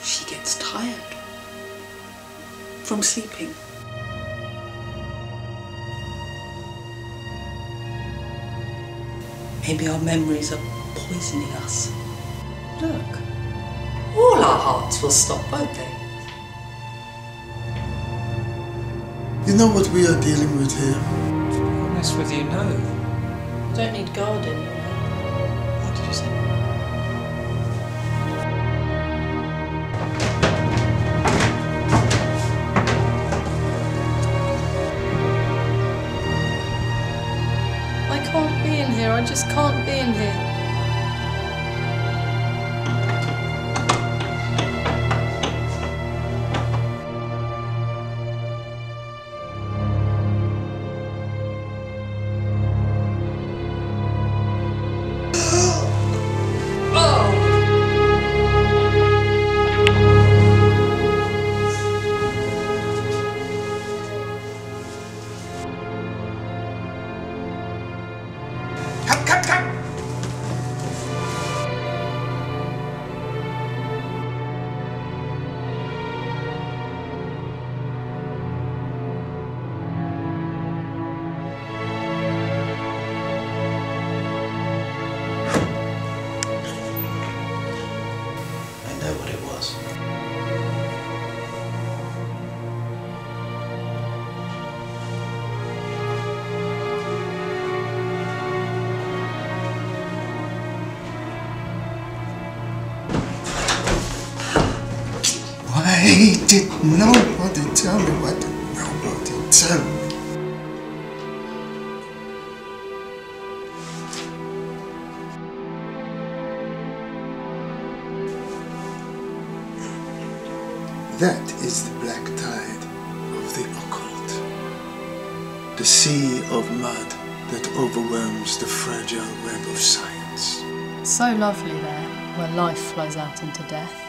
She gets tired from sleeping. Maybe our memories are poisoning us. Look, all our hearts will stop, won't they? You know what we are dealing with here? To be honest with you, no. Don't need guarding, you know. What did you say? I can't be in here. I just can't be in here. Why did nobody tell me? Why did nobody tell me? That is the black tide of the occult. The sea of mud that overwhelms the fragile web of science. So lovely there, where life flows out into death.